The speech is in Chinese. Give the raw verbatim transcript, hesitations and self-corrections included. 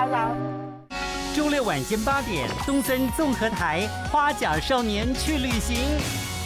啦。 周六晚间八点，东森综合台《花甲少年去旅行》。